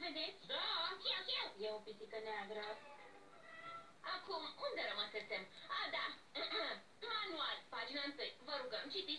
vedeți? Da. Chiu. E o pisică neagră. Acum, unde rămăsesem? A, da. Manual, pagina 1. Vă rugăm, citiți